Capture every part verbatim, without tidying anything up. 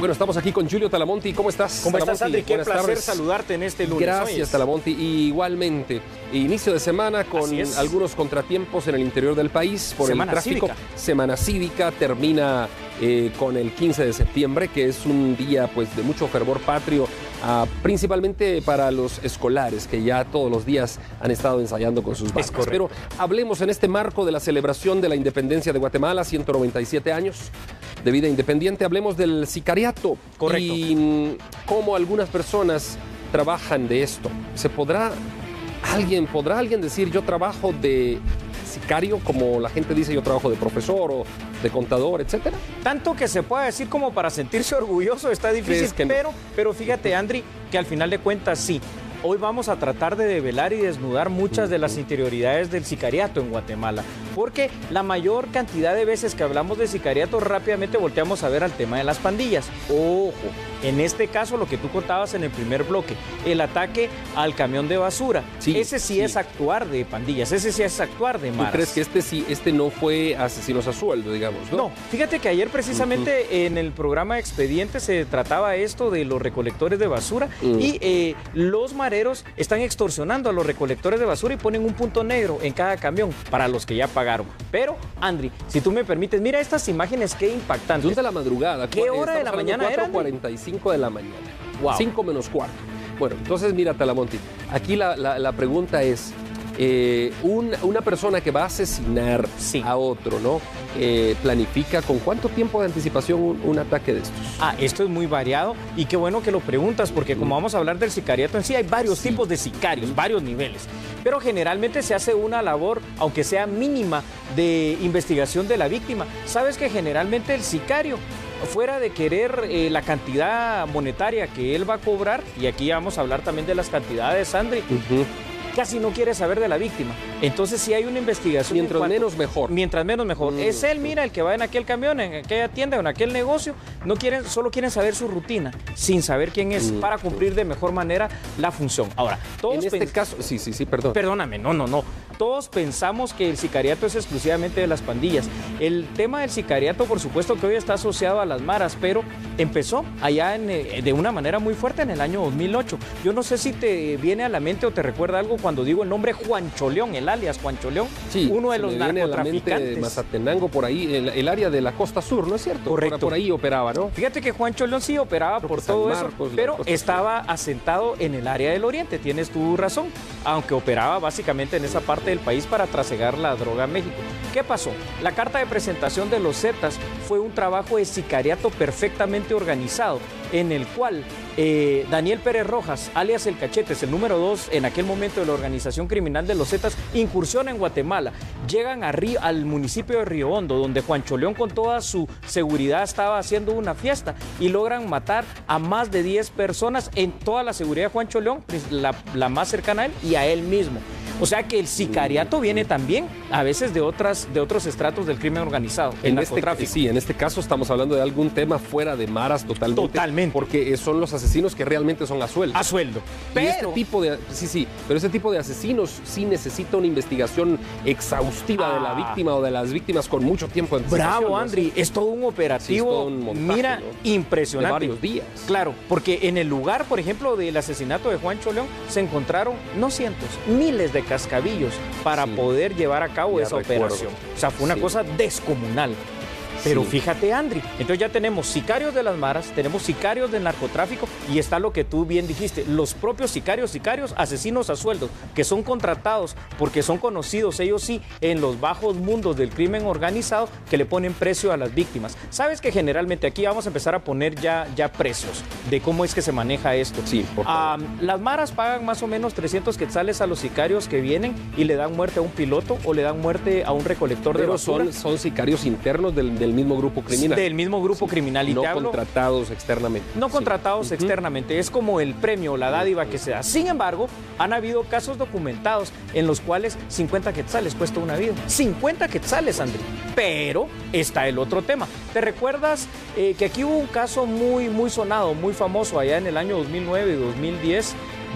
bueno, estamos aquí con Julio Talamonti. ¿Cómo estás? ¿Cómo estás, Talamonti? Andri? Qué Buenas placer tardes. saludarte en este lunes. Gracias, Oyes. Talamonti. Y igualmente, inicio de semana con Así es. algunos contratiempos en el interior del país por Semana el tráfico. cívica. Semana cívica termina eh, con el quince de septiembre, que es un día pues de mucho fervor patrio, ah, principalmente para los escolares, que ya todos los días han estado ensayando con sus bandas. Pero hablemos en este marco de la celebración de la independencia de Guatemala, ciento noventa y siete años de vida independiente. Hablemos del sicariato. Correcto. Y mm, cómo algunas personas trabajan de esto. ¿Se podrá alguien, podrá alguien decir yo trabajo de sicario, como la gente dice yo trabajo de profesor o de contador, etcétera? Tanto que se pueda decir como para sentirse orgulloso está difícil, que no? pero, pero fíjate, Andri, que al final de cuentas sí. Hoy vamos a tratar de develar y desnudar muchas de las interioridades del sicariato en Guatemala, porque la mayor cantidad de veces que hablamos de sicariato rápidamente volteamos a ver al tema de las pandillas. Ojo, en este caso lo que tú contabas en el primer bloque, el ataque al camión de basura, Sí, ese sí, sí. es actuar de pandillas, ese sí es actuar de ¿Tú maras. crees que este sí, este no fue asesinos a sueldo, digamos, no? No, fíjate que ayer precisamente uh-huh. en el programa Expediente se trataba esto de los recolectores de basura uh-huh. y eh, los mareros están extorsionando a los recolectores de basura y ponen un punto negro en cada camión para los que ya pagaron. Pero, Andri, si tú me permites, mira estas imágenes, qué impactantes. dos de la madrugada. ¿Qué hora de la mañana era? cuatro cuarenta y cinco de la mañana. Wow. cinco menos cuarto. Bueno, entonces mira, Talamonti, aquí la, la, la pregunta es, eh, un, una persona que va a asesinar sí. a otro, ¿no? Eh, ¿planifica con cuánto tiempo de anticipación un, un ataque de estos? Ah, esto es muy variado y qué bueno que lo preguntas, porque como vamos a hablar del sicariato en sí, hay varios sí. tipos de sicarios, varios niveles. Pero generalmente se hace una labor, aunque sea mínima, de investigación de la víctima. Sabes que generalmente el sicario, fuera de querer eh, la cantidad monetaria que él va a cobrar, y aquí vamos a hablar también de las cantidades, Andri, uh-huh. casi no quiere saber de la víctima. Entonces, si hay una investigación... Mientras cuanto, menos mejor. Mientras menos mejor. Mm. Es él, mira, el que va en aquel camión, en aquella tienda, en aquel negocio, no quieren, solo quieren saber su rutina, sin saber quién es, mm. para cumplir de mejor manera la función. Ahora, todos... En este caso... Sí, sí, sí, perdón. Perdóname, no, no, no. Todos pensamos que el sicariato es exclusivamente de las pandillas. El tema del sicariato, por supuesto, que hoy está asociado a las maras, pero empezó allá en, de una manera muy fuerte en el año dos mil ocho. Yo no sé si te viene a la mente o te recuerda algo cuando digo el nombre Juancho León, el alias Juancho León, sí, uno de los narcotraficantes. De Mazatenango, por ahí, el, el área de la costa sur, ¿no es cierto? Correcto. Por, por ahí operaba, ¿no? Fíjate que Juancho León sí operaba Creo por todo Marcos, eso, pero estaba sur. asentado en el área del oriente, tienes tu razón, aunque operaba básicamente en esa parte del país para trasegar la droga a México. ¿Qué pasó? La carta de presentación de los Zetas fue un trabajo de sicariato perfectamente organizado, en el cual eh, Daniel Pérez Rojas, alias El Cachetes, el número dos en aquel momento de la organización criminal de los Zetas, incursiona en Guatemala. Llegan a Río, al municipio de Río Hondo, donde Juancho León con toda su seguridad estaba haciendo una fiesta, y logran matar a más de diez personas en toda la seguridad de Juancho León, la, la más cercana a él y a él mismo. O sea que el sicariato viene también a veces de otras de otros estratos del crimen organizado, el en narcotráfico. Este, sí, en este caso estamos hablando de algún tema fuera de maras totalmente. Totalmente. Porque son los asesinos que realmente son a sueldo. A sueldo. Pero... Y este tipo de, sí, sí, pero ese tipo de asesinos sí necesita una investigación exhaustiva ah. de la víctima o de las víctimas con mucho tiempo de Bravo, Andri, es todo un operativo, sí, es todo un montaje, mira, ¿no? impresionante. De varios días. Claro, porque en el lugar, por ejemplo, del asesinato de Juancho León, se encontraron no cientos, miles de cascabillos para sí. poder llevar a cabo ya esa recuerdo. operación. O sea, fue una sí. cosa descomunal. Pero sí. fíjate, Andri, entonces ya tenemos sicarios de las maras, tenemos sicarios del narcotráfico y está lo que tú bien dijiste, los propios sicarios, sicarios, asesinos a sueldo, que son contratados porque son conocidos, ellos sí, en los bajos mundos del crimen organizado, que le ponen precio a las víctimas. Sabes que generalmente aquí vamos a empezar a poner ya, ya precios de cómo es que se maneja esto. Sí, por favor. Um, las maras pagan más o menos trescientos quetzales a los sicarios que vienen y le dan muerte a un piloto o le dan muerte a un recolector Pero de basura. Son, son sicarios internos del, del mismo grupo criminal. Del mismo grupo sí, criminal. Y no te hablo, contratados externamente. No contratados sí. externamente. Es como el premio, la dádiva que se da. Sin embargo, han habido casos documentados en los cuales cincuenta quetzales cuesta una vida. cincuenta quetzales, Andri. Pero está el otro tema. ¿Te recuerdas eh, que aquí hubo un caso muy, muy sonado, muy famoso allá en el año dos mil nueve y dos mil diez?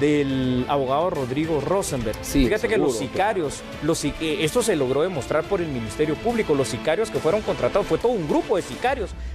Del abogado Rodrigo Rosenberg. Sí, Fíjate seguro, que los sicarios, los, eh, esto se logró demostrar por el Ministerio Público, los sicarios que fueron contratados, fue todo un grupo de sicarios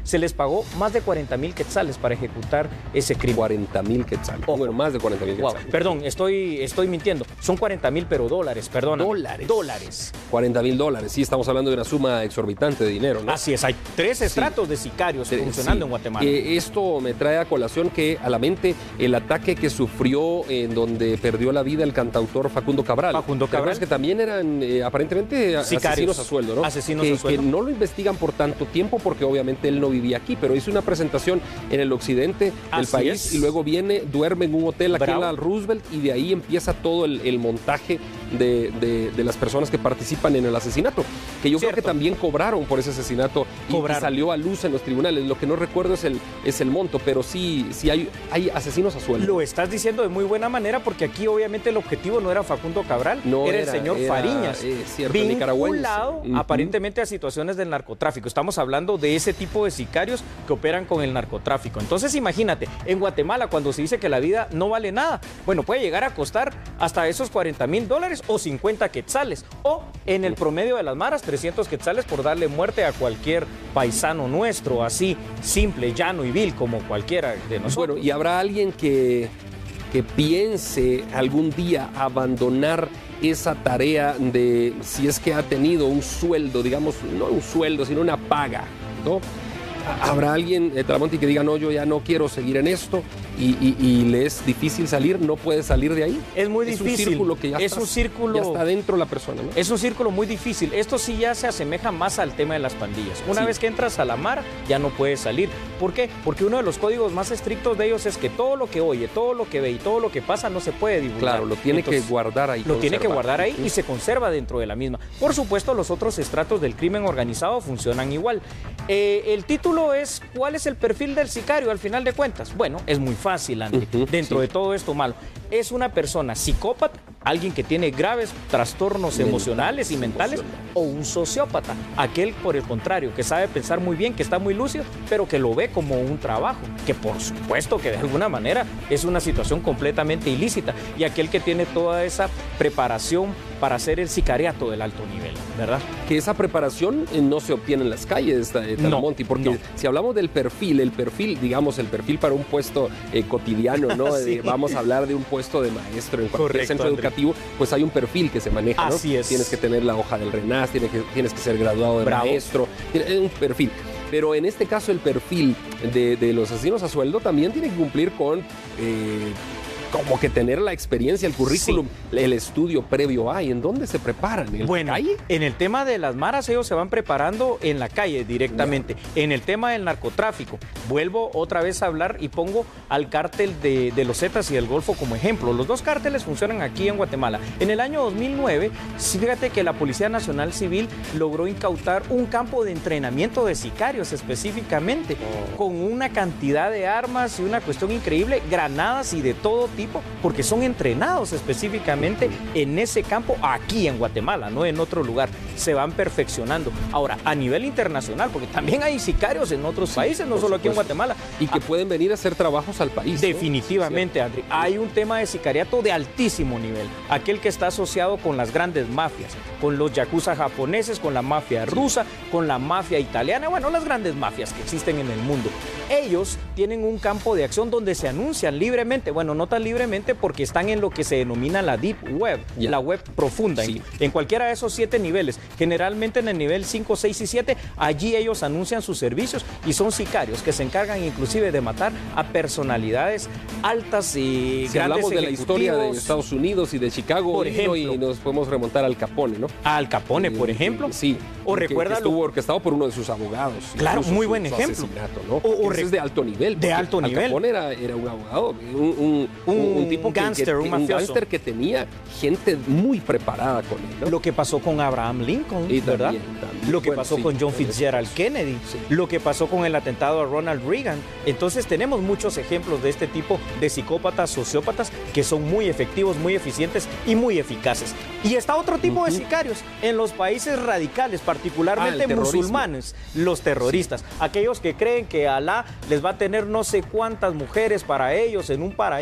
se les pagó más de cuarenta mil quetzales para ejecutar ese crimen. cuarenta mil quetzales. Ojo. Bueno, más de cuarenta mil quetzales. Wow. Perdón, estoy, estoy mintiendo. Son cuarenta mil, pero dólares, perdón. Dólares. Dólares. cuarenta mil dólares. Sí, estamos hablando de una suma exorbitante de dinero, ¿no? Así es, hay tres estratos sí. de sicarios funcionando sí. en Guatemala. Eh, esto me trae a colación que a la mente el ataque que sufrió en donde perdió la vida el cantautor Facundo Cabral. Facundo Cabral. Que también eran eh, aparentemente sicarios. Asesinos a sueldo, ¿no? Asesinos que, a sueldo. Que no lo investigan por tanto tiempo porque obviamente él no vivía aquí, pero hizo una presentación en el occidente del Así país es. y luego viene, duerme en un hotel aquí Bravo. en la Roosevelt y de ahí empieza todo el, el montaje de, de, de las personas que participan en el asesinato, que yo Cierto. creo que también cobraron por ese asesinato y, y salió a luz en los tribunales. Lo que no recuerdo es el, es el monto, pero sí, sí hay, hay asesinos a sueldo. Lo estás diciendo de muy buena manera porque aquí obviamente el objetivo no era Facundo Cabral, no era, era el señor era, Fariñas, eh, cierto, vinculado uh-huh. aparentemente a situaciones del narcotráfico. Estamos hablando de ese tipo de sicarios que operan con el narcotráfico. Entonces imagínate, en Guatemala cuando se dice que la vida no vale nada, bueno, puede llegar a costar hasta esos cuarenta mil dólares o cincuenta quetzales, o en el promedio de las maras, trescientos quetzales por darle muerte a cualquier paisano nuestro, así simple, llano y vil como cualquiera de nosotros. Bueno, y habrá alguien que, que piense algún día abandonar esa tarea de, si es que ha tenido un sueldo, digamos, no un sueldo, sino una paga, ¿no? Habrá alguien, eh, Talamonte, que diga, no, yo ya no quiero seguir en esto y, y, y le es difícil salir, no puede salir de ahí. Es muy es difícil. Un círculo que ya es está, un círculo. Ya está dentro la persona, ¿no? Es un círculo muy difícil. Esto sí ya se asemeja más al tema de las pandillas. Una sí. vez que entras a la mar, ya no puedes salir. ¿Por qué? Porque uno de los códigos más estrictos de ellos es que todo lo que oye, todo lo que ve y todo lo que pasa no se puede divulgar. Claro, lo tiene Entonces, que guardar ahí. Lo conservar. tiene que guardar ahí y se conserva dentro de la misma. Por supuesto, los otros estratos del crimen organizado funcionan igual. Eh, el título es ¿cuál es el perfil del sicario al final de cuentas? Bueno, es muy fácil, André. Uh-huh, dentro sí. de todo esto malo. Es una persona psicópata, alguien que tiene graves trastornos Mental, emocionales y mentales, emocional. o un sociópata, aquel por el contrario, que sabe pensar muy bien, que está muy lúcido, pero que lo ve como un trabajo, que por supuesto que de alguna manera es una situación completamente ilícita, y aquel que tiene toda esa preparación para hacer el sicariato del alto nivel, ¿verdad? Que esa preparación no se obtiene en las calles, Talamonte, no, porque no. si hablamos del perfil, el perfil, digamos, el perfil para un puesto eh, cotidiano, ¿no? sí. Vamos a hablar de un puesto de maestro en cualquier Correcto, centro André. educativo, pues hay un perfil que se maneja, ¿no? Así es. Tienes que tener la hoja del RENAS, tienes que, tienes que ser graduado de Bravo. maestro, es un perfil. Pero en este caso el perfil de, de los asesinos a sueldo también tiene que cumplir con... Eh, como que tener la experiencia, el currículum, sí. el estudio previo hay. ¿En dónde se preparan? ¿En bueno, la calle? En el tema de las maras, ellos se van preparando en la calle directamente. Yeah. En el tema del narcotráfico, vuelvo otra vez a hablar y pongo al cártel de, de los Zetas y del Golfo como ejemplo. Los dos cárteles funcionan aquí en Guatemala. En el año dos mil nueve, fíjate que la Policía Nacional Civil logró incautar un campo de entrenamiento de sicarios específicamente, oh. con una cantidad de armas y una cuestión increíble, granadas y de todo tipo, porque son entrenados específicamente en ese campo aquí en Guatemala, no en otro lugar. Se van perfeccionando. Ahora, a nivel internacional, porque también hay sicarios en otros sí, países, no solo aquí en Guatemala. Y que ah, pueden venir a hacer trabajos al país. Definitivamente, ¿no? André. Hay un tema de sicariato de altísimo nivel. Aquel que está asociado con las grandes mafias, con los yakuza japoneses, con la mafia rusa, con la mafia italiana, bueno, las grandes mafias que existen en el mundo. Ellos tienen un campo de acción donde se anuncian libremente, bueno, no tan libremente, libremente porque están en lo que se denomina la Deep Web, yeah. la web profunda, sí. en, en cualquiera de esos siete niveles, generalmente en el nivel cinco, seis y siete, allí ellos anuncian sus servicios y son sicarios que se encargan inclusive de matar a personalidades altas y si grandes hablamos de la historia de Estados Unidos y de Chicago, por ejemplo, y nos podemos remontar al Capone, ¿no? Al Capone, por ejemplo. Sí. O recuerda que estuvo orquestado por uno de sus abogados. Claro, muy su, buen su ejemplo. ¿no? O, o es de alto nivel. De alto Al nivel. Capone era, era un abogado, un, un, un, un tipo un gánster, que, un mafioso. Un gánster que tenía gente muy preparada con él, ¿no? Lo que pasó con Abraham Lincoln, y ¿verdad? También, también. Lo que bueno, pasó sí, con John Fitzgerald sí. Kennedy, sí. lo que pasó con el atentado a Ronald Reagan. Entonces tenemos muchos ejemplos de este tipo de psicópatas, sociópatas, que son muy efectivos, muy eficientes y muy eficaces. Y está otro tipo uh-huh. de sicarios en los países radicales, particularmente ah, musulmanes, los terroristas, sí. aquellos que creen que Alá les va a tener no sé cuántas mujeres para ellos en un paraíso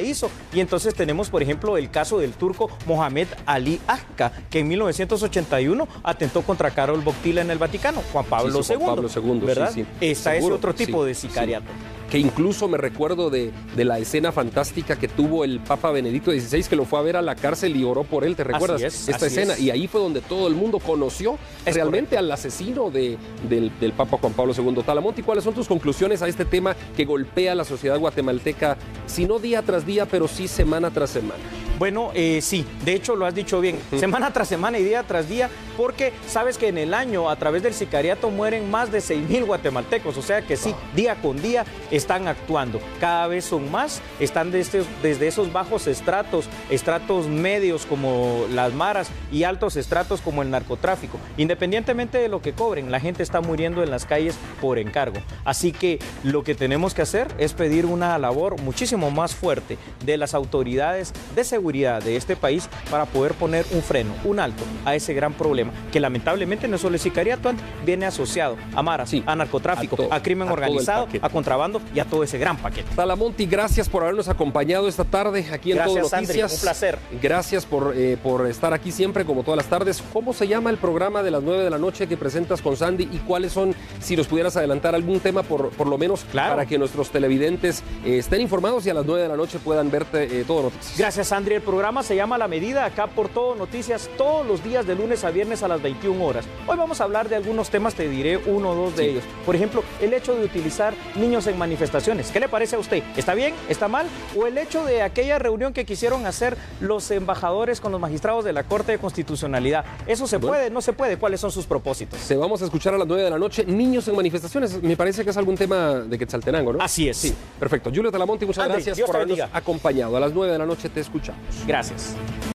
Y entonces tenemos, por ejemplo, el caso del turco Mohamed Ali Akka, que en mil novecientos ochenta y uno atentó contra Karol Wojtyla en el Vaticano, Juan Pablo sí, sí, segundo. Juan Pablo segundo, ¿verdad? Sí, sí. Está ese otro tipo sí, de sicariato. Sí. Que incluso me recuerdo de, de la escena fantástica que tuvo el Papa Benedicto dieciséis, que lo fue a ver a la cárcel y oró por él, ¿te recuerdas? Así es, esta así escena. es. Y ahí fue donde todo el mundo conoció Es realmente correcto. al asesino de, del, del Papa Juan Pablo segundo. Talamonte, ¿cuáles son tus conclusiones a este tema que golpea a la sociedad guatemalteca, si no día tras día, pero sí semana tras semana? Bueno, eh, sí, de hecho lo has dicho bien, semana tras semana y día tras día, porque sabes que en el año a través del sicariato mueren más de seis mil guatemaltecos, o sea que sí, día con día están actuando, cada vez son más, están desde, desde esos bajos estratos, estratos medios como las maras y altos estratos como el narcotráfico. Independientemente de lo que cobren, la gente está muriendo en las calles por encargo. Así que lo que tenemos que hacer es pedir una labor muchísimo más fuerte de las autoridades de seguridad de este país para poder poner un freno, un alto a ese gran problema, que lamentablemente no solo el sicariato, viene asociado a maras, sí, a narcotráfico, a, to, a crimen a organizado, a contrabando y a todo ese gran paquete. Talamonte, gracias por habernos acompañado esta tarde aquí en Todo Noticias. André, un placer. Gracias por, eh, por estar aquí siempre, como todas las tardes. ¿Cómo se llama el programa de las nueve de la noche que presentas con Sandy y cuáles son, si nos pudieras adelantar algún tema por, por lo menos, claro, para que nuestros televidentes eh, estén informados y a las nueve de la noche puedan verte eh, Todo Noticias? Gracias, André. El programa se llama La Medida, acá por Todo Noticias, todos los días de lunes a viernes a las veintiuna horas. Hoy vamos a hablar de algunos temas, te diré uno o dos de sí. ellos. Por ejemplo, el hecho de utilizar niños en manifestaciones. ¿Qué le parece a usted? ¿Está bien? ¿Está mal? ¿O el hecho de aquella reunión que quisieron hacer los embajadores con los magistrados de la Corte de Constitucionalidad? ¿Eso se bueno. puede? ¿No se puede? ¿Cuáles son sus propósitos? Te vamos a escuchar a las nueve de la noche. Niños en manifestaciones. Me parece que es algún tema de Quetzaltenango, ¿no? Así es. Sí, perfecto. Julio Talamonte, muchas André, gracias Dios por habernos bendiga. acompañado. A las nueve de la noche te escuchamos. Gracias.